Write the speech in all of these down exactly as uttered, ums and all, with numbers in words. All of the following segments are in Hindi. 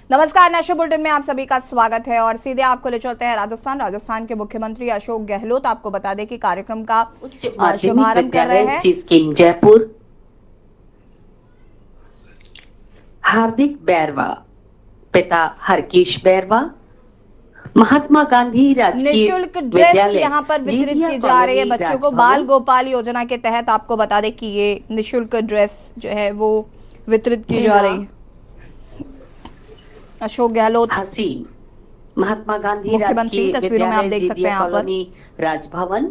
नमस्कार, नेशनल बुलेटिन में आप सभी का स्वागत है और सीधे आपको ले चलते हैं राजस्थान। राजस्थान के मुख्यमंत्री अशोक गहलोत आपको बता दें कि कार्यक्रम का शुभारंभ कर रहे हैं। स्कीम जयपुर। हार्दिक बैरवा, पिता हरकेश बैरवा, महात्मा गांधी राजकीय निःशुल्क ड्रेस यहां पर वितरित की जा रही है बच्चों को। बाल गोपाल योजना के तहत आपको बता दें कि ये निःशुल्क ड्रेस जो है वो वितरित की जा रही है। अशोक गहलोत हसीन महात्मा गांधी मुख्यमंत्री, तस्वीरों में आप देख सकते हैं यहाँ पर राजभवन।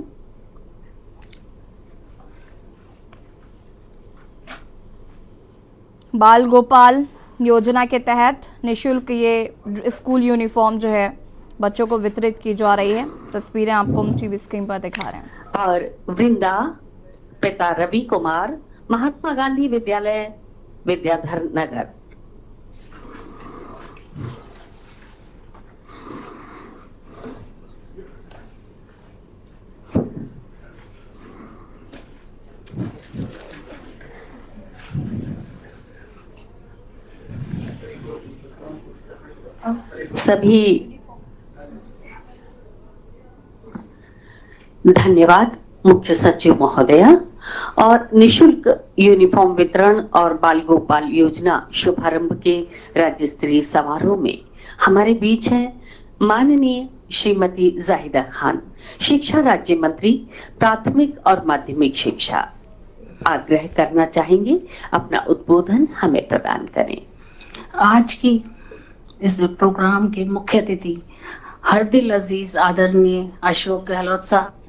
बाल गोपाल योजना के तहत निःशुल्क ये स्कूल यूनिफॉर्म जो है बच्चों को वितरित की जा रही है। तस्वीरें आपको टीवी स्क्रीन पर दिखा रहे हैं। और वृंदा, पिता रवि कुमार, महात्मा गांधी विद्यालय, विद्याधर नगर। सभी धन्यवाद मुख्य सचिव महोदया। और निशुल्क यूनिफॉर्म वितरण और बाल गोपाल योजना शुभारंभ के राज्य स्तरीय समारोह में हमारे बीच हैं माननीय श्रीमती जाहिदा खान, शिक्षा राज्य मंत्री, प्राथमिक और माध्यमिक शिक्षा। आग्रह करना चाहेंगे अपना उद्बोधन हमें प्रदान करें। आज की इस प्रोग्राम के मुख्य अतिथि हर दिल अजीज आदरणीय अशोक गहलोत साहब,